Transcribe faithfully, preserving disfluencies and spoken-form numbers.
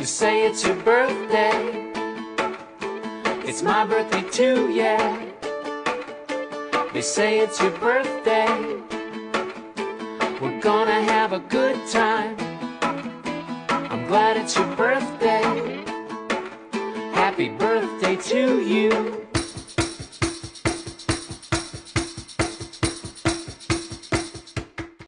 You say it's your birthday. It's my birthday too, yeah. They say it's your birthday. We're gonna have a good time. I'm glad it's your birthday. Happy birthday to you.